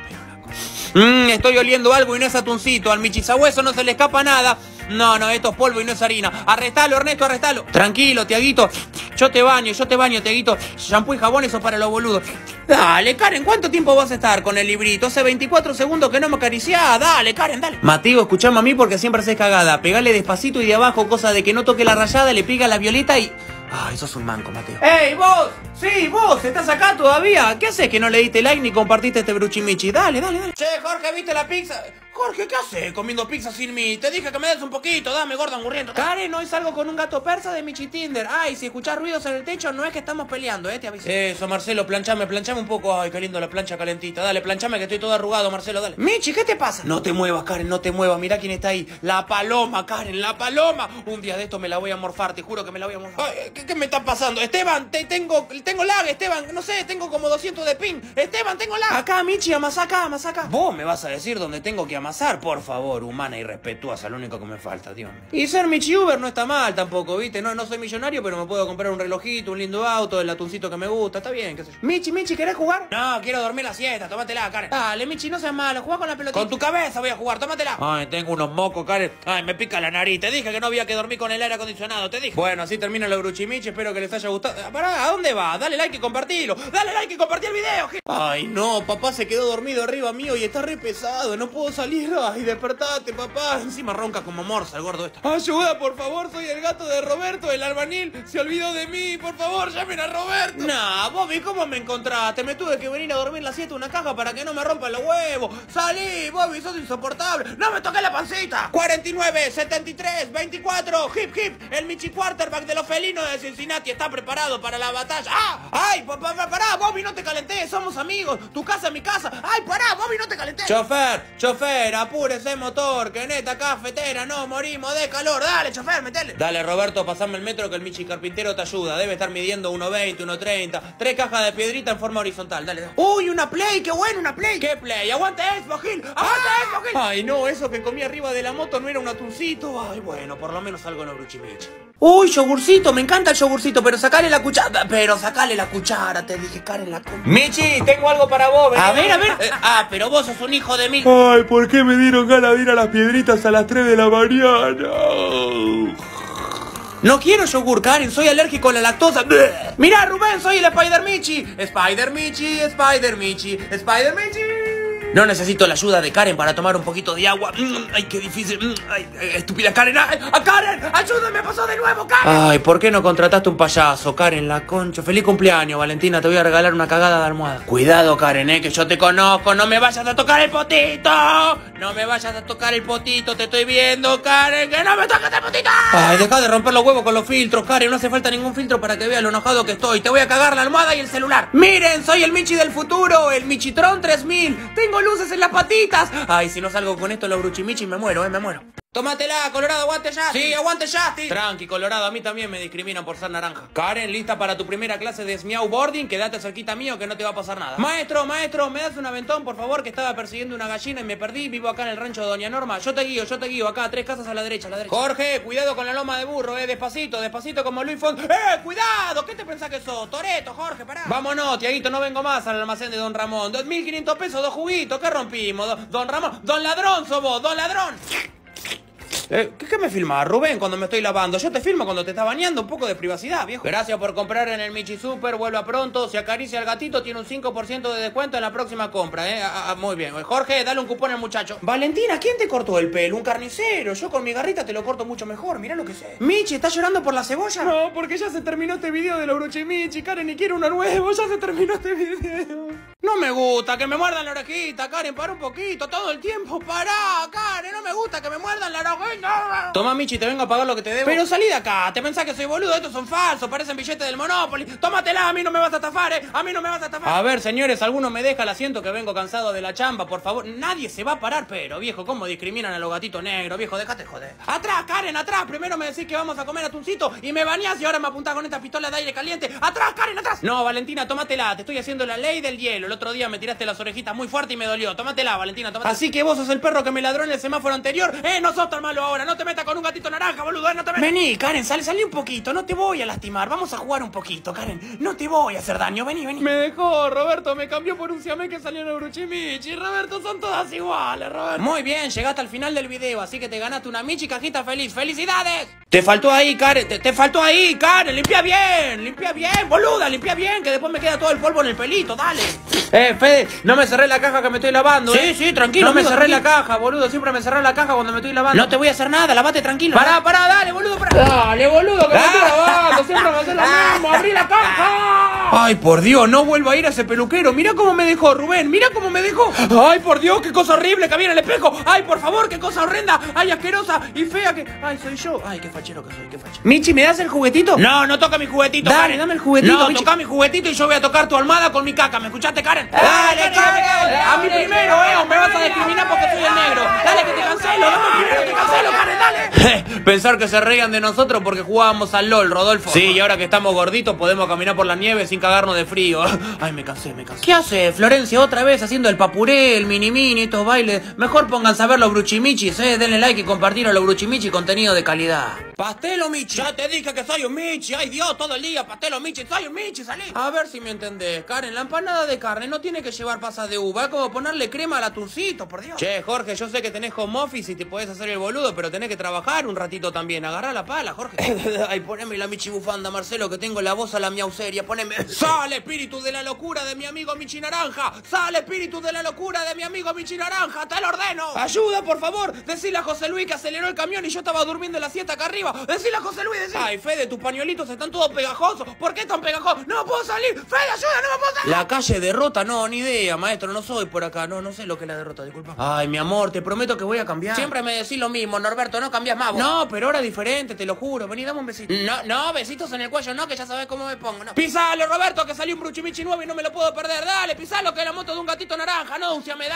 pero estoy oliendo algo y no es atuncito. Al michisahueso no se le escapa nada. No, esto es polvo y no es harina. Arrestalo, Ernesto, arrestalo. Tranquilo, Tiaguito. Yo te baño, Tiaguito. Shampoo y jabón, eso para los boludos. Dale, Karen, ¿cuánto tiempo vas a estar con el librito? Hace 24 segundos que no me acariciás. Dale, Karen, dale. Mateo, escuchame a mí porque siempre haces cagada. Pegale despacito y de abajo, cosa de que no toque la rayada, le pega la violeta y... Ay, sos un manco, Mateo. ¡Ey, vos! Sí, vos, ¿estás acá todavía? ¿Qué haces que no le diste like ni compartiste este Bruchimichi? Dale. Che, Jorge, ¿viste la pizza? Jorge, ¿qué haces comiendo pizza sin mí? Te dije que me des un poquito, dame, gordo angurriento. Karen, hoy salgo con un gato persa de Michi Tinder. Ay, si escuchás ruidos en el techo, no es que estamos peleando, te aviso. Eso, Marcelo, planchame un poco. Ay, qué lindo la plancha calentita. Dale, planchame que estoy todo arrugado, Marcelo, dale. Michi, ¿qué te pasa? No te muevas, Karen, no te muevas. Mirá quién está ahí. La paloma, Karen, la paloma. Un día de esto me la voy a morfar, te juro que me la voy a morfar. Ay, ¿qué me está pasando? Esteban, tengo lag, Esteban. No sé, tengo como 200 de ping. Esteban, tengo lag. Acá, Michi, amasá acá. Vos me vas a decir dónde tengo que amasar, por favor. Humana y respetuosa, lo único que me falta, Dios mío. Y ser Michi Uber no está mal tampoco, ¿viste? No soy millonario, pero me puedo comprar un relojito, un lindo auto, el atuncito que me gusta, está bien, qué sé yo. Michi, ¿querés jugar? No, quiero dormir la siesta, tómatela, Karen. Dale, Michi, no seas malo, jugá con la pelotita. Con tu cabeza voy a jugar, tómatela. Ay, tengo unos mocos, Karen. Ay, me pica la nariz, te dije que no había que dormir con el aire acondicionado, te dije. Bueno, así termina lo Bruchimichi, espero que les haya gustado. Pará, ¿a dónde va? Dale like y compartilo. Dale like y compartí el video. Ay, no, papá se quedó dormido arriba mío y está re pesado, no puedo salir. Ay, despertate, papá. Encima ronca como morsa el gordo este. Ayuda, por favor, soy el gato de Roberto, el albanil. Se olvidó de mí, por favor, llamen a Roberto. Nah, Bobby, ¿cómo me encontraste? Me tuve que venir a dormir la siesta en una caja para que no me rompan los huevos. Salí, Bobby, sos insoportable. No me toqué la pancita. 49, 73, 24, hip hip. El Michi quarterback de los felinos de Cincinnati está preparado para la batalla. ¡Ah! ¡Ay, pará, Bobby, no te calenté! Somos amigos. Tu casa es mi casa. ¡Ay, pará, Bobby, no te calenté! Chofer, chofer, apúrese el motor, que en esta cafetera no morimos de calor. Dale, chofer, metele. Dale, Roberto, pasame el metro que el Michi carpintero te ayuda. Debe estar midiendo 1.20, 1.30. 3 cajas de piedrita en forma horizontal. Dale, dale. Uy, una Play, qué bueno, una Play. ¿Qué Play? Aguante Xbox, Gil. Aguante Xbox, Gil. Ay, no, eso que comí arriba de la moto no era un atuncito. Ay, bueno, por lo menos algo en los bruchimichi. Uy, yogurcito, me encanta el yogurcito, pero sacale la cuchara. Pero sacale la cuchara, te dije, Karen, la comí. Michi, tengo algo para vos, vení. A ver. Pero vos sos un hijo de mil. Ay, ¿por qué me dieron ganas de ir a las piedritas a las 3 de la mañana? No quiero yogur, Karen, soy alérgico a la lactosa. Mirá, Rubén, soy el Spider-Michi. Spider-Michi, Spider-Michi, Spider-Michi. No necesito la ayuda de Karen para tomar un poquito de agua. Ay, qué difícil. Ay, estúpida Karen. Ay, Karen, ayúdame, pasó de nuevo, Karen. Ay, ¿por qué no contrataste un payaso, Karen, la concha? Feliz cumpleaños, Valentina, te voy a regalar una cagada de almohada. Cuidado, Karen, que yo te conozco. No me vayas a tocar el potito. No me vayas a tocar el potito, te estoy viendo, Karen, que no me toques el potito. Ay, deja de romper los huevos con los filtros, Karen. No hace falta ningún filtro para que veas lo enojado que estoy. Te voy a cagar la almohada y el celular. Miren, soy el Michi del futuro, el Michitron 3000. Tengo luces en las patitas. Ay, si no salgo con esto en los bruchimichi me muero, me muero. Tómatela, Colorado, aguante Justin. Sí, aguante Justin. Tranqui, Colorado, a mí también me discriminan por ser naranja. Karen, lista para tu primera clase de Smeowboarding. Quédate cerquita mío que no te va a pasar nada. Maestro, ¿me das un aventón, por favor? Que estaba persiguiendo una gallina y me perdí. Vivo acá en el rancho de Doña Norma. Yo te guío. Acá, 3 casas a la derecha, Jorge, cuidado con la loma de burro, despacito como Luis Font. Cuidado, ¿qué te pensás que sos? Toreto, Jorge, pará. Vámonos, Tiaguito, no vengo más al almacén de Don Ramón. 2.500 pesos, 2 juguitos, ¿qué rompimos? Don Ramón, Don Ladrón sos vos, Don Ladrón. ¿Qué me filmas, Rubén, cuando me estoy lavando? Yo te filmo cuando te estás bañando, un poco de privacidad, viejo. Gracias por comprar en el Michi Super, vuelva pronto. Si acaricia al gatito, tiene un 5% de descuento en la próxima compra, muy bien. Jorge, dale un cupón al muchacho. Valentina, ¿quién te cortó el pelo? Un carnicero. Yo con mi garrita te lo corto mucho mejor, mirá lo que sé. Michi, ¿estás llorando por la cebolla? No, porque ya se terminó este video de los bruchimichi, Karen, y quiero uno nuevo. Ya se terminó este video. No me gusta que me muerdan la orejita, Karen, para un poquito, todo el tiempo, pará, Karen, no me gusta que me muerdan la orejita. Toma, Michi, te vengo a pagar lo que te debo. Pero salí de acá, te pensás que soy boludo, estos son falsos, parecen billetes del Monopoly. Tómatela, a mí no me vas a estafar, a mí no me vas a estafar. A ver, señores, alguno me deja el asiento que vengo cansado de la chamba, por favor. Nadie se va a parar, pero, viejo, ¿cómo discriminan a los gatitos negros, viejo? Déjate joder. Atrás, Karen, atrás, primero me decís que vamos a comer atuncito y me bañás y ahora me apuntás con esta pistola de aire caliente. Atrás, Karen, atrás. No, Valentina, tómatela, te estoy haciendo la ley del hielo. El otro día me tiraste las orejitas muy fuerte y me dolió. Tómatela, Valentina, tómatela. Así que vos sos el perro que me ladró en el semáforo anterior. No sos tan malo ahora, no te metas con un gatito naranja, boludo, no te metas. Vení, Karen, salí un poquito, no te voy a lastimar. Vamos a jugar un poquito, Karen. No te voy a hacer daño, vení. Me dejó, Roberto, me cambió por un siamés que salió en el bruchimichi. Roberto, son todas iguales, Roberto. Muy bien, llegaste al final del video, así que te ganaste una Michi cajita feliz. ¡Felicidades! Te faltó ahí, Karen, te faltó ahí, Karen. Limpia bien, boluda, limpia bien, que después me queda todo el polvo en el pelito, dale. Fede, no me cerré la caja que me estoy lavando. Sí, tranquilo. No me cerré la caja, boludo. Siempre me cerré la caja cuando me estoy lavando. No te voy a hacer nada, lavate tranquilo. Pará, dale, boludo, pará. Dale, boludo, que me estoy lavando. Siempre me haces lo mismo. ¡Abrí la caja! Ay, por Dios, no vuelvo a ir a ese peluquero. Mirá cómo me dejó, Rubén. Mirá cómo me dejó. Ay, por Dios, qué cosa horrible que había en el espejo. Ay, por favor, qué cosa horrenda. Ay, asquerosa y fea que... Ay, soy yo. Ay, qué fachero que soy, qué fachero. Michi, ¿me das el juguetito? No toca mi juguetito, dale, Karen. Dame el juguetito, no, Michi. Toca mi juguetito y yo voy a tocar tu almohada con mi caca. ¿Me escuchaste, Karen? Dale, Karen. A mí primero, o me vas a discriminar porque soy el negro. Dale, que te cancelo. Dame primero, te cancelo, Karen, dale. Pensar que se reían de nosotros porque jugábamos al LOL, Rodolfo. Sí, y ahora que estamos gorditos podemos caminar por la nieve sin cagarnos de frío. Ay, me cansé. ¿Qué hace, Florencia, otra vez haciendo el papuré, el mini, estos bailes? Mejor pónganse a ver los bruchimichis, denle like y compartir a los bruchimichis contenido de calidad. Pastelo Michi. Ya te dije que soy un Michi. Ay, Dios, todo el día, Pastelo Michi. Soy un Michi, salí. A ver si me entendés, Karen. La empanada de carne no tiene que llevar pasas de uva. Es como ponerle crema al atuncito, por Dios. Che, Jorge, yo sé que tenés home office y te podés hacer el boludo, pero tenés que trabajar un ratito también. Agarrá la pala, Jorge. Ay, poneme la Michi bufanda, Marcelo, que tengo la voz a la miauseria. Poneme. ¡Sale, espíritu de la locura de mi amigo Michi Naranja! ¡Sale, espíritu de la locura de mi amigo Michi Naranja! ¡Te lo ordeno! ¡Ayuda, por favor! Decile a José Luis que aceleró el camión y yo estaba durmiendo en la siesta acá arriba. Decile a José Luis, decile. Ay, Fede, tus pañuelitos están todos pegajosos. ¿Por qué tan pegajosos? ¡No puedo salir! ¡Fede, ayuda! ¡No me puedo salir! La calle Derrota, no, ni idea, maestro. No soy por acá. No sé lo que es la Derrota, disculpa. Ay, mi amor, te prometo que voy a cambiar. Siempre me decís lo mismo, Norberto, no cambias más vos. No, pero ahora diferente, te lo juro. Vení, dame un besito. No, besitos en el cuello, no, que ya sabés cómo me pongo, no. Pisalo, Roberto, que salió un bruchimichi nuevo y no me lo puedo perder. Dale, pisalo, que es la moto de un gatito naranja, no de un siamés, dale.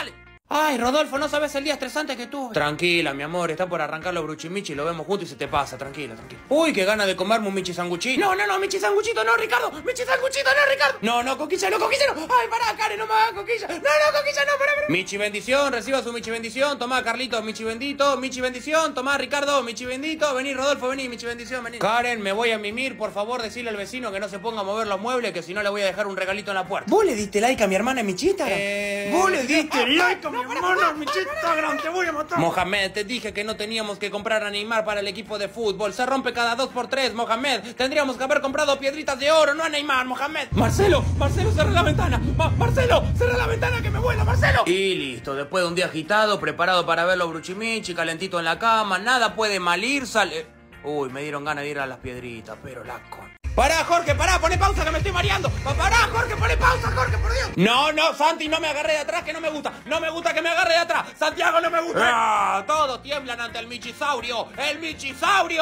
Ay, Rodolfo, no sabes el día estresante que tuve. Tranquila, mi amor, está por arrancar los bruchimichi, lo vemos juntos y se te pasa, tranquila, tranquila. Uy, qué gana de comerme un michi sanguchito. No, michi sanguchito, no, Ricardo. Michi sanguchito, no, Ricardo. No, coquilla, no. Ay, pará, Karen, no me hagas coquilla. No, coquilla, no, pará. Michi bendición, reciba su michi bendición. Tomá, Carlitos, michi bendito, michi bendición. Tomá, Ricardo, michi bendito. Vení, Rodolfo, vení, michi bendición, vení. Karen, me voy a mimir, por favor, decirle al vecino que no se ponga a mover los muebles, que si no le voy a dejar un regalito en la puerta. ¿Vos le diste like a mi hermana en mi Instagram? ¿Vos le diste like a mi hermana en mi Instagram? Te voy a matar. Mohamed, te dije que no teníamos que comprar a Neymar para el equipo de fútbol. Se rompe cada 2x3, Mohamed. Tendríamos que haber comprado piedritas de oro, no a Neymar, Mohamed. Marcelo, cierra la ventana. Marcelo, cierra la ventana que me vuela, Marcelo. Y listo, después de un día agitado, preparado para ver los bruchimichi, calentito en la cama, nada puede mal ir, sale... Uy, me dieron ganas de ir a las piedritas, pero la con... Pará, Jorge, pará, poné pausa que me estoy mareando. Pará, Jorge, poné pausa, Jorge, por Dios. No, Santi, no me agarré de atrás, que no me gusta. No me gusta que me agarre de atrás. Santiago, no me gusta. Todos tiemblan ante el michisaurio. ¡El michisaurio!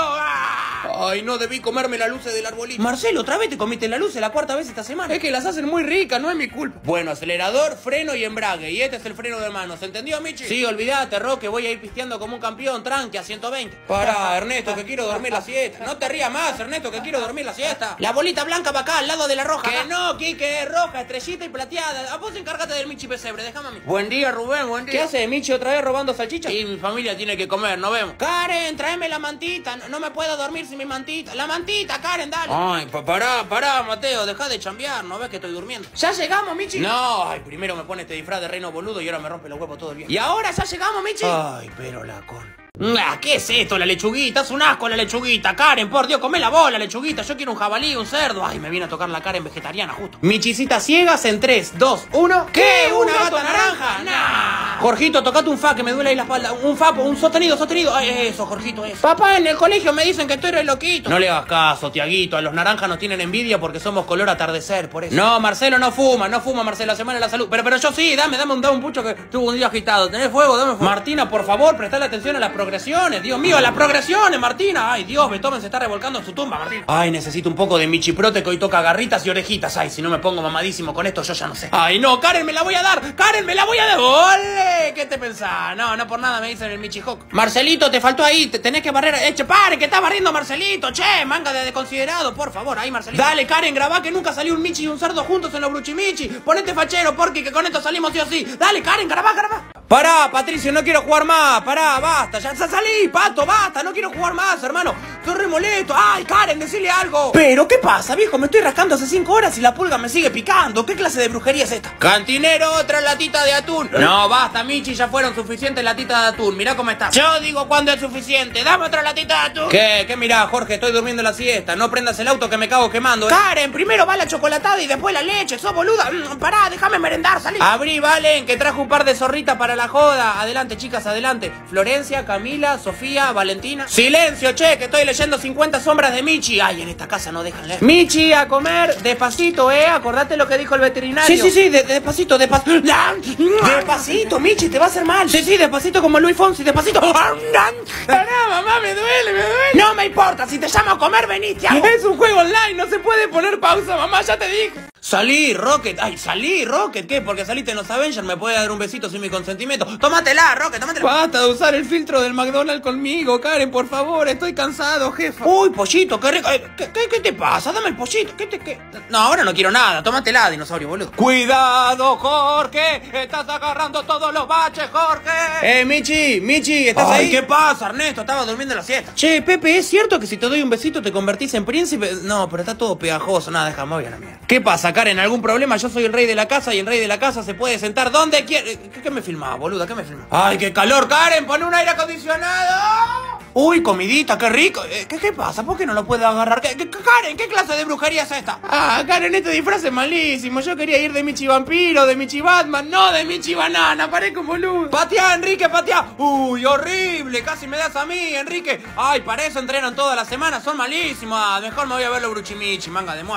Ay, no debí comerme la luz del arbolito. Marcelo, otra vez te comiste la luz la cuarta vez esta semana. Es que las hacen muy ricas, no es mi culpa. Bueno, acelerador, freno y embrague. Y este es el freno de mano, ¿se entendió, Michi? Sí, olvídate, Roque, voy a ir pisteando como un campeón, tranqui, a 120. Pará, Ernesto, que quiero dormir la siesta. No te rías más, Ernesto, que quiero dormir la siesta. La bolita blanca va acá, al lado de la roja. Que no, Quique, es roja, estrellita y plateada. A vos encárgate del Michi pesebre, déjame a mí. Buen día, Rubén, buen día. ¿Qué hace Michi otra vez robando salchichas? Y mi familia tiene que comer, nos vemos. Karen, tráeme la mantita. No me puedo dormir sin mi mantita. La mantita, Karen, dale. Ay, pará, Mateo, deja de chambear, ¿no ves que estoy durmiendo? ¿Ya llegamos, Michi? No, ay, primero me pone este disfraz de reino boludo y ahora me rompe los huevos todo el día. ¿Y ahora ya llegamos, Michi? Ay, pero la con... ¿Qué es esto? La lechuguita, es un asco la lechuguita. Karen, por Dios, come la bola, lechuguita. Yo quiero un jabalí, un cerdo. Ay, me viene a tocar la Karen vegetariana justo. Michicitas ciegas en 3, 2, 1. ¿Qué? ¿Una gata naranja? Nah. Jorgito, tocate un fa que me duele ahí la espalda. Un fa, un sostenido. Ay, eso, Jorgito, eso. Papá, en el colegio me dicen que estoy re loquito. No le hagas caso, Tiaguito. A los naranjas nos tienen envidia porque somos color atardecer, por eso. No, Marcelo no fuma, Marcelo, la semana de la salud. Pero yo sí, dame un pucho que tuvo un día agitado. ¿Tenés fuego? Dame fuego. Martina, por favor, prestale atención a las progresiones. Dios mío, a las progresiones, Martina. Ay, Dios, Beethoven se está revolcando en su tumba, Martina. Ay, necesito un poco de michiprote que hoy toca garritas y orejitas. Ay, si no me pongo mamadísimo con esto, yo ya no sé. Ay, no, Karen, me la voy a dar. ¡Ole! ¿Qué te pensás? No por nada me dicen el Michihawk. Marcelito, te faltó ahí. Tenés que barrer. Pare, que está barriendo Marcelito. Che, manga de desconsiderado, por favor. Ahí, Marcelito. Dale, Karen, grabá que nunca salió un Michi y un cerdo juntos en los bruchimichi. Ponete fachero, porque que con esto salimos sí o sí. Dale, Karen, grabá. Pará, Patricio, no quiero jugar más. Pará, basta, ya salí, Pato, basta, no quiero jugar más, hermano. Estoy re molesto. Ay, Karen, decile algo. Pero, ¿qué pasa, viejo? Me estoy rascando hace 5 horas y la pulga me sigue picando. ¿Qué clase de brujería es esta? Cantinero, otra latita de atún. No, basta, Michi, ya fueron suficientes latitas de atún. Mirá cómo está. Yo digo cuándo es suficiente. Dame otra latita de atún. ¿Qué mirá, Jorge? Estoy durmiendo la siesta. No prendas el auto que me cago quemando. Karen, primero va la chocolatada y después la leche. Sos boluda. Pará, déjame merendar, salí. Abrí, Valen, que trajo un par de zorritas para la joda. Adelante, chicas, adelante. Florencia, Camila, Sofía, Valentina. Silencio, che, que estoy leyendo 50 sombras de Michi. Ay, en esta casa no dejan leer. Michi, a comer, despacito, acordate lo que dijo el veterinario. Sí, despacito. Despacito, Michi, te va a hacer mal. Sí, despacito como Luis Fonsi, despacito. Pará, mamá, me duele. No me importa, si te llamo a comer, veniste. Es un juego online, no se puede poner pausa, mamá, ya te dije. Salí, Rocket. Ay, salí, Rocket. ¿Qué? Porque saliste en los Avengers, me puede dar un besito sin mi consentimiento. Tómatela, Rocket, tómatela. Basta de usar el filtro del McDonald's conmigo, Karen, por favor. Estoy cansado, jefa. Uy, pollito, qué rico. ¿Qué te pasa? Dame el pollito. No, ahora no quiero nada. Tómatela, dinosaurio, boludo. Cuidado, Jorge. Estás agarrando todos los baches, Jorge. Michi, ¿estás ahí? ¿Qué pasa, Ernesto? Estaba durmiendo la siesta. Che, Pepe, ¿es cierto que si te doy un besito te convertís en príncipe? No, pero está todo pegajoso. Nada, déjame, voy a la mierda. ¿Qué pasa, Karen? ¿Algún problema? Yo soy el rey de la casa y el rey de la casa se puede sentar donde quiere. ¿Qué me filmás, boluda? ¿Qué me filmás? ¡Ay, qué calor, Karen! ¡Pone un aire acondicionado! ¡Uy, comidita, qué rico! ¿Qué pasa? ¿Por qué no lo puedo agarrar? Karen, ¿qué clase de brujería es esta? Ah, Karen, este disfraz es malísimo. Yo quería ir de Michi Vampiro, de Michi Batman, no de Michi Banana. Parezco un boludo. ¡Pateá, Enrique, pateá! ¡Uy, horrible! Casi me das a mí, Enrique. ¡Ay, para eso entrenan toda la semana! Son malísimos. Mejor me voy a ver los bruchimichi, manga de muerto.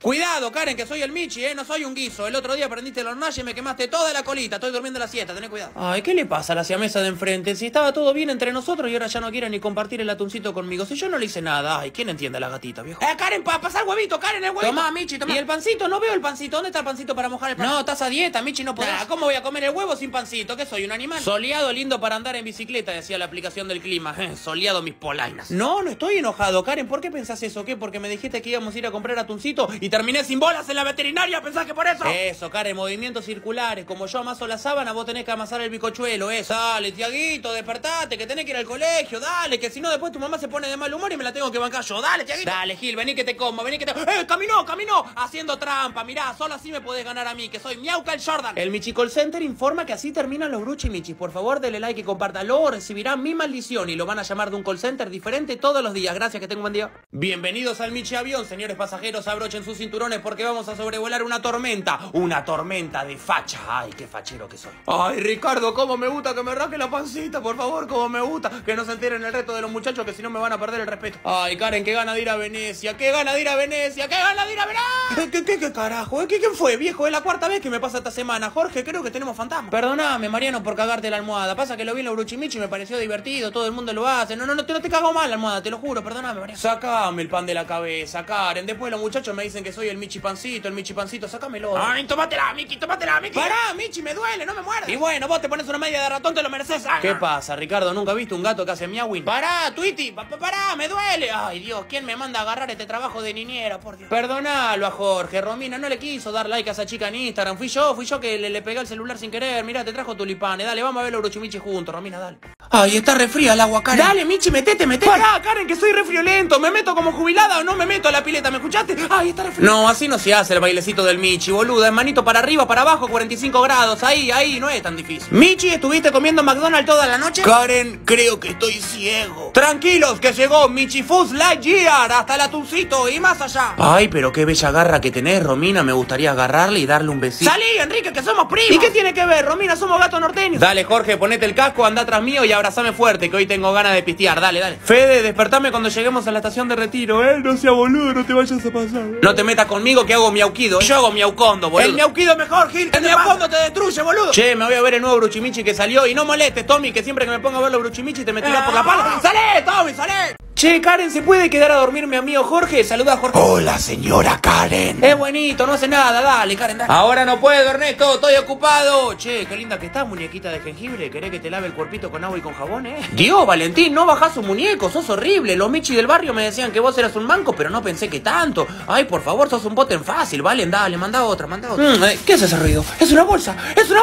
Cuidado, Karen, que soy el Michi, no soy un guiso. El otro día prendiste el hornalla y me quemaste toda la colita. Estoy durmiendo la siesta, tené cuidado. Ay, ¿qué le pasa a la siamesa de enfrente? Si estaba todo bien entre nosotros y ahora ya no quiere ni compartir el atuncito conmigo. Si yo no le hice nada. Ay, ¿quién entiende a la gatita, viejo? Karen, pasa el huevito, Karen, el huevito. Tomá, Michi, tomá. ¿Y el pancito? No veo el pancito. ¿Dónde está el pancito para mojar el pan? No, estás a dieta, Michi, no podés. ¿Cómo voy a comer el huevo sin pancito? ¿Qué soy, un animal? Soleado lindo para andar en bicicleta, decía la aplicación del clima. Soleado mis polainas. No estoy enojado, Karen. ¿Por qué pensás eso? ¿Qué? Porque me dijiste que íbamos a ir a comprar atuncito y terminé sin bolas en la veterinaria. ¿Pensás que por eso? Eso, Karen, movimientos circulares. Como yo amaso la sábana, vos tenés que amasar el bicochuelo. Eso. Dale, Tiaguito, despertate, que tenés que ir al colegio. Dale, que si no después tu mamá se pone de mal humor y me la tengo que bancar yo. Dale, Tiaguito. Dale, Gil, vení que te como, vení que te... Caminó, haciendo trampa. Mirá, solo así me podés ganar a mí, que soy Miauca el Jordan. El Michi Call Center informa que así terminan los Bruchi Michis. Por favor, dele like y compártalo. Recibirán mi maldición y lo van a llamar de un call center diferente todos los días. Gracias, que tengan un buen día. Bienvenidos al Michi Avión, señores pasajeros. Abrochen sus cinturones porque vamos a sobrevolar una tormenta. Una tormenta de facha. Ay, qué fachero que soy. Ay, Ricardo, cómo me gusta que me rasque la pancita, por favor, cómo me gusta. Que no se enteren el resto de los muchachos, que si no me van a perder el respeto. Ay, Karen, qué gana de ir a Venecia, qué gana de ir a Venecia, qué gana de ir a Venecia. ¿Qué carajo? ¿Quién fue, viejo? Es la cuarta vez que me pasa esta semana. Jorge, creo que tenemos fantasma. Perdóname, Mariano, por cagarte la almohada. Pasa que lo vi en los Bruchimichi y me pareció divertido. Todo el mundo lo hace. No te cago mal la almohada, te lo juro. Perdóname, Mariano. Sácame el pan de la cabeza, Karen. Después los muchachos me dicen que soy el Michi Pancito, sácamelo. Ay, tómatela, Miki. Pará, Michi, me duele, no me muerdas. Y bueno, vos te pones una media de ratón, te lo mereces. ¿Qué pasa, Ricardo? ¿Nunca viste un gato que hace miauing? Pará, Twitty, pará, me duele. Ay, Dios, ¿quién me manda a agarrar este trabajo de niñera, por Dios? Perdonalo a Jorge. Romina no le quiso dar like a esa chica en Instagram. Fui yo que le pegué el celular sin querer. Mirá, te trajo tulipanes. Dale, vamos a ver los Bruchimichi juntos, Romina, dale. Ay, está refría el agua, Karen. Dale, Michi, metete. Pará, Karen, que soy refriolento. ¿Me meto como jubilada o no me meto a la pileta? ¿Me escuchaste? Ay, está refría. No, así no se hace el bailecito del Michi, boluda. Es manito para arriba, para abajo, 45 grados. Ahí, no es tan difícil. Michi, ¿estuviste comiendo McDonald's toda la noche? Karen, creo que estoy ciego. Tranquilos, que llegó Michi Foods Lightyear hasta el atuncito y más allá. Ay, pero qué bella garra que tenés, Romina. Me gustaría agarrarle y darle un besito. ¡Salí, Enrique, que somos primos! ¿Y qué tiene que ver, Romina? Somos gatos norteños. Dale, Jorge, ponete el casco, anda atrás mío y abrazame fuerte, que hoy tengo ganas de pistear. Dale. Fede, despertame cuando lleguemos a la estación de retiro, No sea boludo, no te vayas a pasar. No te metas conmigo que hago miauquido. Yo hago miaucondo, boludo. El miauquido mejor, Gil. El miaucondo te destruye, boludo. Che, me voy a ver el nuevo Bruchimichi que salió. Y no molestes, Tommy, que siempre que me pongo a ver los Bruchimichi te me tirás por la pala. ¡Salé, Tommy, salé! Che, Karen, ¿se puede quedar a dormir mi amigo Jorge? Saluda a Jorge. Hola, señora Karen. Es buenito, no hace nada, dale, Karen, dale. Ahora no puedo, Ernesto, estoy ocupado. Che, qué linda que estás, muñequita de jengibre. ¿Querés que te lave el cuerpito con agua y con jabón, Dios, Valentín, no bajás un muñeco, sos horrible. Los Michi del barrio me decían que vos eras un manco, pero no pensé que tanto. Ay, por favor, sos un poten fácil, Valen, dale, manda otra. ¿Qué es ese ruido? ¡Es una bolsa!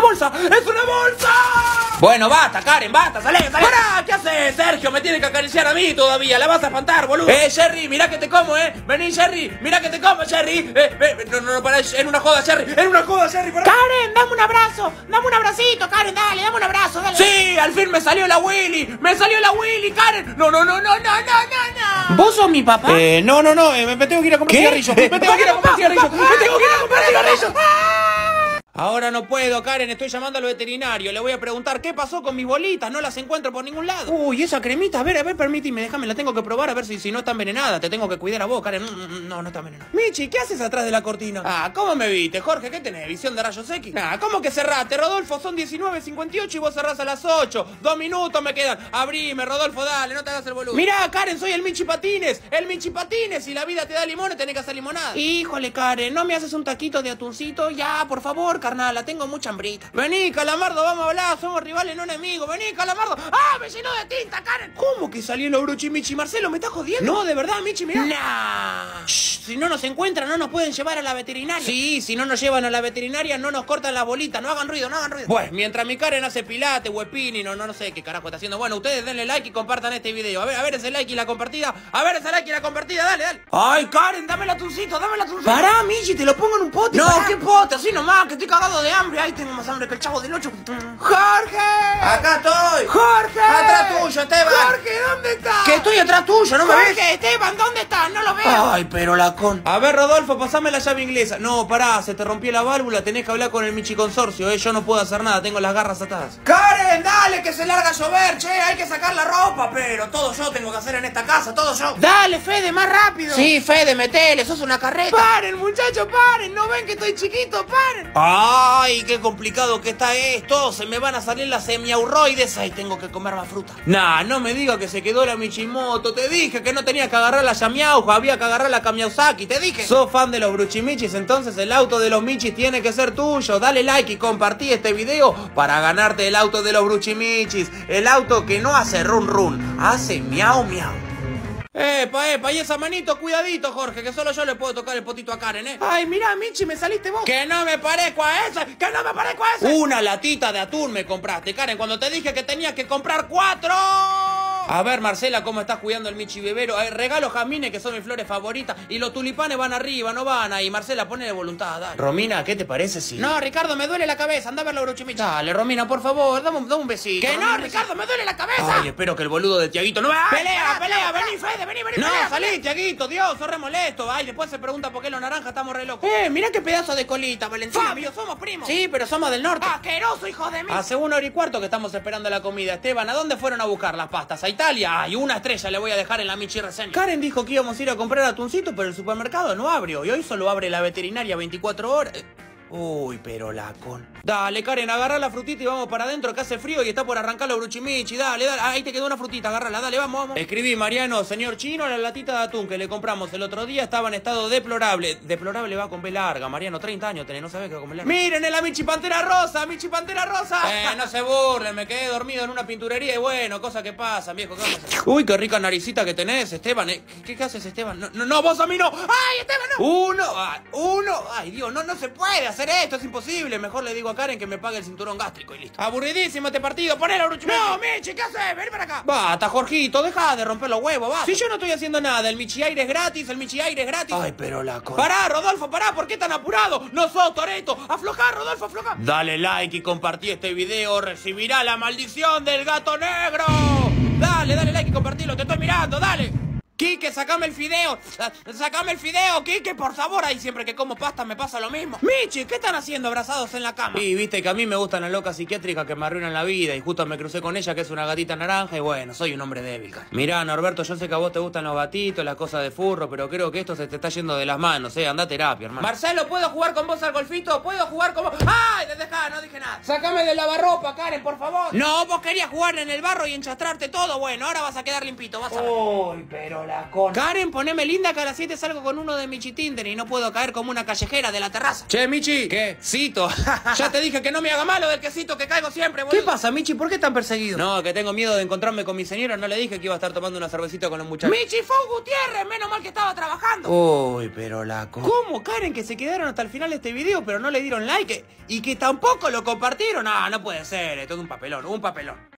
Bueno, basta, Karen, basta, salé. ¡Pará! ¿Qué haces, Sergio? Me tiene que acariciar a mí todavía. La vas a espantar, boludo. Jerry, mirá que te como, Vení, Jerry. Mirá que te como, Jerry. No, pará, en una joda, Jerry. Pará. Karen, dame un abrazo. Dame un abracito, Karen, dale, dame un abrazo, dale. Sí, al fin me salió la Willy, Karen. No. ¿Vos sos mi papá? No, me tengo que ir a comprar cigarrillos. Me tengo que ir a comprar cigarrillos. Ahora no puedo, Karen, estoy llamando al veterinario. Le voy a preguntar qué pasó con mis bolitas. No las encuentro por ningún lado. Uy, esa cremita, a ver, permíteme, déjame, la tengo que probar a ver si no está envenenada. Te tengo que cuidar a vos, Karen. No está envenenada. Michi, ¿qué haces atrás de la cortina? Ah, ¿cómo me viste, Jorge? ¿Qué tenés? ¿Visión de rayos X? Ah, ¿cómo que cerraste, Rodolfo? Son 19:58 y vos cerrás a las 8. 2 minutos me quedan. Abrime, Rodolfo, dale, no te hagas el boludo. Mirá, Karen, soy el Michi Patines. Si la vida te da limones, tenés que hacer limonada. Híjole, Karen, ¿no me haces un taquito de atuncito? Ya, por favor, carnal, la tengo mucha hambrita. Vení, Calamardo, vamos a hablar. Somos rivales, no enemigos. Vení, Calamardo. ¡Ah, me llenó de tinta, Karen! ¿Cómo que salió el Bruchimichi? Marcelo, ¿me estás jodiendo? No, de verdad, Michi, mirá. Nah. Shh, si no nos encuentran, no nos pueden llevar a la veterinaria. Sí, si no nos llevan a la veterinaria, no nos cortan la bolita. No hagan ruido. Bueno, mientras mi Karen hace pilate, huepini, no sé qué carajo está haciendo. Bueno, ustedes denle like y compartan este video. A ver ese like y la compartida. Dale. Ay, Karen, dame el atuncito. Pará, Michi, te lo pongo en un pote. No, ¿qué pote? Así nomás, que estoy cagando. cagado de hambre. Ay, tengo más hambre que el Chavo del 8. ¡Jorge! Acá estoy. ¡Jorge! Atrás tuyo, Esteban. ¡Jorge, ¿dónde estás? Que estoy atrás tuyo, ¿no me ves? Jorge, Esteban, ¿dónde estás? No lo veo. Ay, pero la con... A ver, Rodolfo, pasame la llave inglesa. No, pará, se te rompió la válvula, tenés que hablar con el Michi Consorcio, yo no puedo hacer nada, tengo las garras atadas. Karen, dale, que se larga a llover, che, hay que sacar la ropa, pero todo yo tengo que hacer en esta casa, todo yo. Dale, Fede, más rápido. Sí, Fede, metele, sos una carreta. Paren, muchachos, paren, ¿no ven que estoy chiquito? Paren. Ay, qué complicado que está esto, se me van a salir las semiauroides, ay, tengo que comer más fruta. Nah, no me diga que se quedó la Michimoto, te dije que no tenía que agarrar la Yamiauja, había que agarrar la Kamiauzaki, te dije. ¿Sos fan de los Bruchimichis? Entonces el auto de los Michis tiene que ser tuyo, dale like y compartí este video para ganarte el auto de los Bruchimichis, el auto que no hace run run, hace miau miau. Epa, y esa manito, cuidadito, Jorge, que solo yo le puedo tocar el potito a Karen, Ay, mirá, Michi, me saliste vos. ¡Que no me parezco a esa! ¡Que no me parezco a ese! Una latita de atún me compraste, Karen, cuando te dije que tenía que comprar 4. A ver, Marcela, ¿cómo estás cuidando el Michi Bebero? Regalo jazmines, que son mis flores favoritas, y los tulipanes van arriba, no van ahí. Marcela, ponle de voluntad, dale. Romina, ¿qué te parece si...? No, Ricardo, me duele la cabeza, anda a ver la Bruchimichi. Dale, Romina, por favor, dame un besito. ¡Que no, Ricardo, me duele la cabeza! Ay, espero que el boludo de Tiaguito no... ¡Pelea, vení, Fede, vení! No, pelea, salí, Tiaguito, Dios, sos re molesto. Ay, después se pregunta por qué los naranjas estamos re locos. Mirá qué pedazo de colita, Valentín. Fabio, somos primos. Sí, pero somos del norte. ¡Asqueroso, hijo de mí! Hace 1 hora y cuarto que estamos esperando la comida. Esteban, ¿a dónde fueron a buscar las pastas? ¿A Italia? Ay, una estrella le voy a dejar en la Michi reseña. Karen dijo que íbamos a ir a comprar atuncito, pero el supermercado no abrió. Y hoy solo abre la veterinaria 24 horas. Uy, pero la con... Dale, Karen, agarra la frutita y vamos para adentro, que hace frío y está por arrancar los Bruchimichi. Dale, ahí te quedó una frutita, agárrala, dale, vamos. Escribí, Mariano, señor chino, la latita de atún que le compramos el otro día estaba en estado deplorable. Deplorable va con B larga, Mariano, 30 años tenés, no sabés que va con B larga. Miren, es la Michi Pantera Rosa, Michi Pantera Rosa. No se burlen, me quedé dormido en una pinturería y bueno, cosas que pasan, viejo. ¿Qué vamos a hacer? Uy, qué rica naricita que tenés, Esteban. ¿Qué haces, Esteban? No, vos a mí no. ¡Ay, Esteban, no! Uno. Ay, Dios, no se puede hacer esto, es imposible. Mejor le digo a Karen que me pague el cinturón gástrico y listo. Aburridísimo este partido, ponelo, Bruchimichi. No, Michi, ¿qué haces? Ven para acá. Basta, Jorgito, deja de romper los huevos, basta. Si yo no estoy haciendo nada, el Michi aire es gratis, Ay, pero la cosa. Pará, Rodolfo, pará, ¿por qué tan apurado? No sos Toretto. Aflojá, Rodolfo, aflojá. Dale like y compartí este video, recibirá la maldición del gato negro. Dale like y compartilo, te estoy mirando, dale. Quique, sacame el fideo, Quique, por favor. Ahí siempre que como pasta me pasa lo mismo. Michi, ¿qué están haciendo abrazados en la cama? Y viste que a mí me gustan las locas psiquiátricas que me arruinan la vida. Y justo me crucé con ella, que es una gatita naranja. Y bueno, soy un hombre débil, cara. Mirá, Norberto, yo sé que a vos te gustan los gatitos, las cosas de furro, pero creo que esto se te está yendo de las manos, anda a terapia, hermano. Marcelo, ¿puedo jugar con vos al golfito? ¿Puedo jugar con vos? ¡Ay, dejá, no dije nada! Sácame del lavarropa, Karen, por favor. No, vos querías jugar en el barro y enchastrarte todo. Bueno, ahora vas a quedar limpito, vas a ver. Uy, pero la con... Karen, poneme linda que a las 7 salgo con uno de Michi Tinder y no puedo caer como una callejera de la terraza. Che, Michi. ¿Qué? Cito. Ya te dije que no me haga malo del quesito que caigo siempre, boludo. ¿Qué pasa, Michi? ¿Por qué tan perseguido? No, que tengo miedo de encontrarme con mi señora. No le dije que iba a estar tomando una cervecita con los muchachos. Michi fue Gutiérrez, menos mal que estaba trabajando. Uy, pero la ¿Cómo, Karen? Que se quedaron hasta el final de este video, pero no le dieron like y que tampoco lo compartieron. No puede ser. Es todo un papelón,